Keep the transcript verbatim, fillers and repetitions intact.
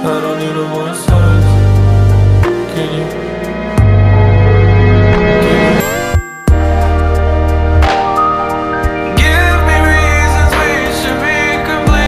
I don't need no more signs. Can you